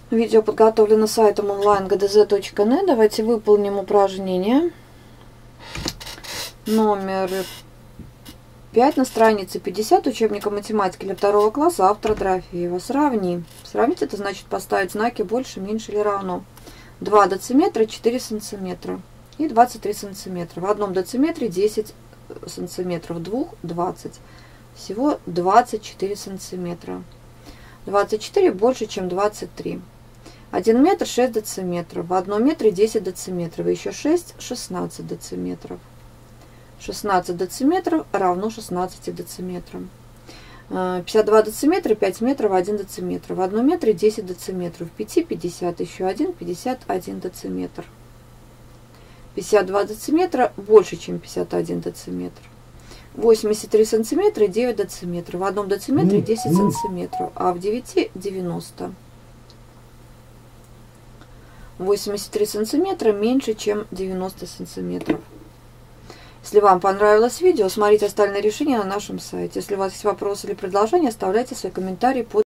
Видео подготовлено сайтом online.gdz.net. Давайте выполним упражнение номер 5 на странице 50 учебника математики для 2 класса, автора Дорофеева. Сравни. Сравнить — это значит поставить знаки больше, меньше или равно. 2 дециметра, 4 сантиметра и 23 сантиметра. В одном дециметре 10 сантиметров, в двух 20. Всего 24 сантиметра. 24 больше, чем 23. 1 метр 6 дециметров. В 1 метре 10 дециметров. Еще 6 16 дециметров. 16 дециметров равно 16 дециметрам. 52 дециметра 5 метров 1 дециметр. В 1 метре 10 дециметров. В 5 50. Еще 1 51 дециметр. 52 дециметра больше, чем 51 дециметр. 83 сантиметра и 9 дециметров. В 1 дециметре 10 сантиметров, а в 9 90. 83 сантиметра меньше, чем 90 сантиметров. Если вам понравилось видео, смотрите остальные решения на нашем сайте. Если у вас есть вопросы или предложения, оставляйте свои комментарии под